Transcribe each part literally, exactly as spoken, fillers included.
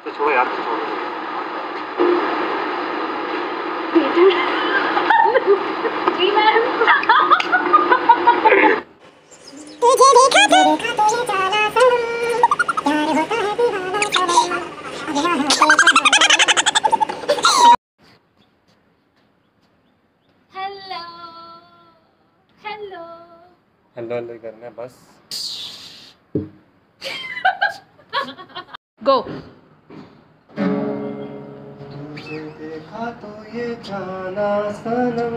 कुछ हो यार, कुछ हो। जी मैम। तुझे देखा देखा तूने जाना सनम, प्यार होता है दीवाना सनम, अब यहाँ पे हेलो हेलो हेलो हेलो करना है बस। गो। तुझे देखा तो ये जाना सनम,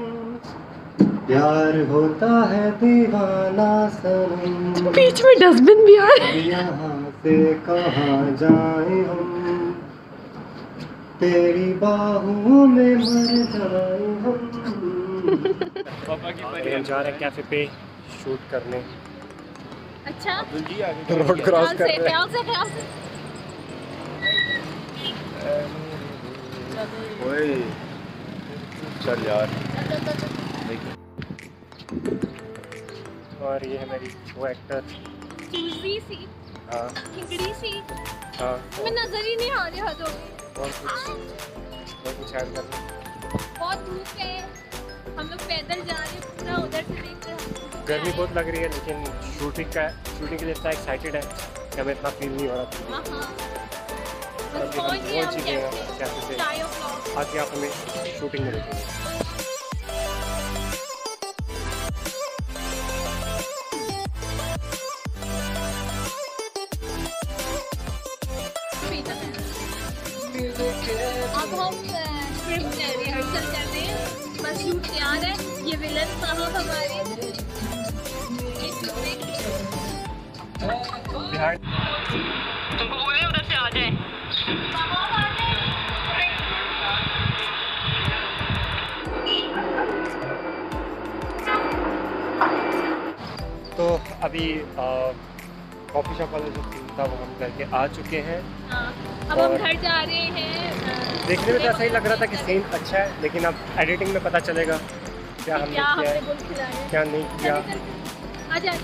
प्यार होता है दीवाना सनम, बीच में डस्टबिन भी आ रहा है। यहाँ से कहाँ जाए हम, तेरी बाहों में मर जाए हम। पापा की परी हम जा रहे हैं कैफे पे शूट करने। अच्छा रोड क्रॉस कर रहे हैं। ख्याल से ख्याल से ओए चल यार। और ये है मेरी वो एक्टर चूजी सी हाँ खिचड़ी सी हाँ मैं नजर ही नहीं आ रही हद हो गई। बहुत कुछ बहुत कुछ ऐड करना। बहुत धूप है, हम लोग पैदल जा रहे हैं, पूरा उधर से देख रहे हैं। गर्मी बहुत लग रही है लेकिन शूटिंग का शूटिंग के लिए इतना एक्साइटेड है कि हमें इतना फील नहीं हो रहा। हाँ हाँ और अभी हम पहुंच गए पहुंच हम चुके हैं कैफे। कैफे पे। चाय और फ्लावर। आगे आप हमें शूटिंग में देखेंगे। अब हम स्क्रिप्ट रिहर्सल कर रहे हैं, बस शूट तैयार है। ये विलन साहब हमारे बिहार तुमको बोले उधर से आ जाए। तो अभी कॉफ़ी शॉप वाला जो सीन था वो हम करके आ चुके हैं। हाँ, अब हम घर जा रहे हैं। देखने में तो ऐसा ही लग रहा था कि सीन अच्छा है लेकिन अब एडिटिंग में पता चलेगा क्या हमने क्या किया हमने है बोल खिलाया क्या नहीं किया। आ जा।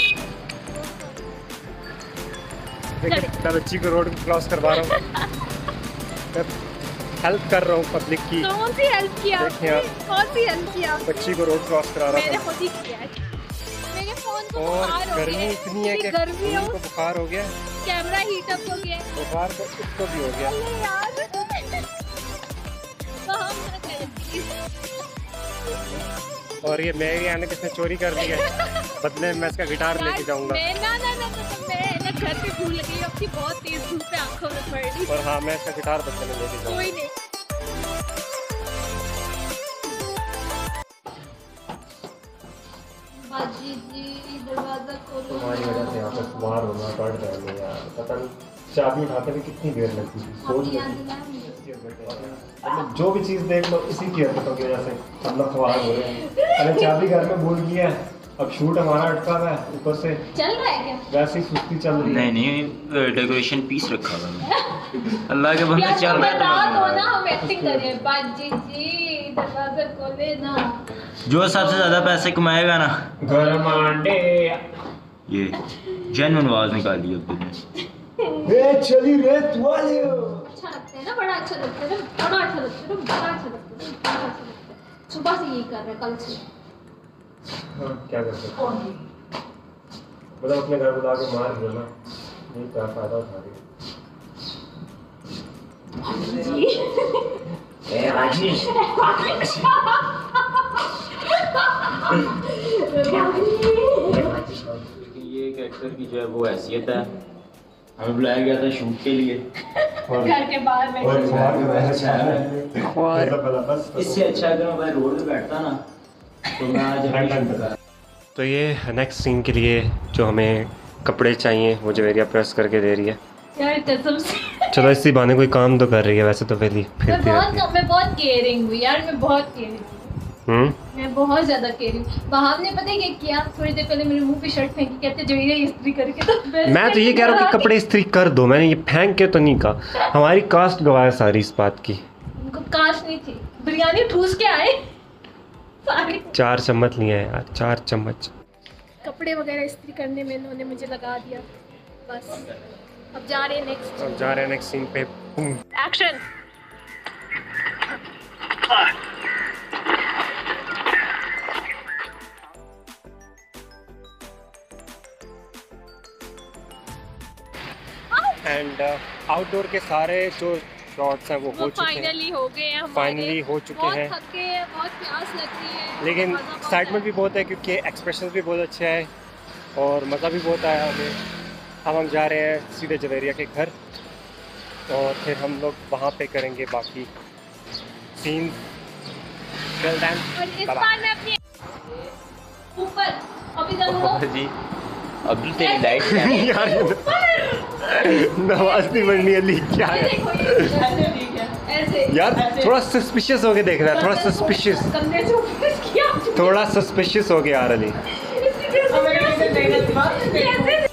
देखिए मैं बच्ची को रोड क्रॉस करवा रहा हूँ। मैं हेल्प कर रहा हूँ पब्लिक की। कौन सी हेल्प किया देखिए आपने? आप। कौन सी हेल्प किया आपने? बच्ची को रोड क्रॉस करा रहा मैंने था। खुद ही किया है। मेरे फोन को और बुखार हो गर्मी गया इतनी है कि गर्मी हो, को बुखार हो गया, कैमरा हीट अप हो गया है। बुखार तो उसको भी हो गया। अरे यार तो हम ना करें प्लीज। और ये मेरी आने किसने चोरी कर ली है, बदले में मैं इसका गिटार लेके जाऊंगा। मैं ना ना ना ना मैं ना घर पे भूल गई, अब की बहुत तेज धूप पे आंखों में पड़ रही। और हाँ मैं इसका गिटार बदले में लेके जाऊंगा। कोई नहीं। बाजी जी दरवाजा खोलो। तुम्हारी वजह से यहाँ पर सुमार होना पड़ जाएंगे यार। पता नहीं चाबी उठाते हुए कितनी देर लगती थी। सोच मतलब जो भी चीज़ देख लो इसी की हरकतों की वजह से हम लोग सवार हो रहे हैं। अरे चाबी घर में भूल गया है, अब शूट हमारा अटका हुआ है, ऊपर से चल रहा है क्या? वैसे ही सुस्ती चल रही है। नहीं नहीं डेकोरेशन पीस रखा हुआ है। अल्लाह के बंदे यार चल रहा बता दो है। ना, हम एक्टिंग कर रहे हैं। बाजी जी दरवाजा खोले ना। जो सबसे ज्यादा पैसे कमाएगा ना, गरमांडे ये जेन्युइन आवाज निकाली अब तुमने। ए चली रेत वाले। अच्छा लगता है ना, बड़ा अच्छा लगता है ना, बड़ा अच्छा लगता है ना, बड़ा अच्छा लगता है ना, बड़ा अच्छा लगता है। सुबह से यही कर रहे हैं, कल से। हाँ, क्या कर सकते हैं? मतलब अपने घर बुला के मार दिया ना, ये क्या फायदा उठा रही लेकिन ये एक एक्टर की जो है वो हैसियत है, हमें बुलाया गया था शूट के लिए घर के बाहर में और बाहर के बाहर अच्छा है। बस इससे अच्छा अगर मैं भाई रोड पे बैठता ना तो मैं आज अपनी shoot कर- तो ये नेक्स्ट सीन के लिए जो हमें कपड़े चाहिए वो जवेरिया प्रेस करके दे रही है। यार कसम से चलो इसी बहाने कोई काम तो कर रही है, वैसे तो पहले मैं फिरती रहती है। बहुत मैं बहुत केयरिंग हूँ यार, मैं बहुत केयरिंग हूँ। हम्म मैं बहुत ज्यादा केयरिंग हूँ। वहाब ने पता है क्या किया, थोड़ी देर पहले मेरे मुंह पे शर्ट फेंकी, कहते जवेरिया इस्त्री करके। तो मैं तो ये कह रहा हूँ कि कपड़े इस्त्री कर दो, मैंने ये फेंक के तो नहीं कहा। हमारी कास्ट गवाह है सारी इस बात की। उनको काश नहीं थी, बिरयानी ठूस के आए सारे। चार चम्मच लिए हैं यार, चार चम्मच। कपड़े वगैरह इस्त्री करने में इन्होंने मुझे लगा दिया, बस अब जा रहे हैं नेक्स्ट अब जा रहे हैं नेक्स्ट सीन पे। एक्शन। एंड आउटडोर के सारे जो शॉट्स हैं वो हो चुके हैं, फाइनली हो गए हैं हमारे। फाइनली हो चुके बहुत हैं। थके हैं, बहुत प्यास लग रही है, लेकिन मज़ा बहुत एक्साइटमेंट है। भी बहुत है क्योंकि एक्सप्रेशन भी बहुत अच्छे हैं और मज़ा भी बहुत आया हमें। अब हम जा रहे हैं सीधे जवेरिया के घर और फिर हम लोग वहाँ पे करेंगे बाकी सीन। और इस बार मैं अपनी ऊपर अभी तक जी अभी तेरी लाइट यार नवाज नहीं बननी अली क्या है ऐसे यार, थोड़ा सस्पिशियस होके देखना है, थोड़ा सस्पिशियस, कंधे से ऊपर किया थोड़ा सस्पिशियस हो गया यार अली। कैसे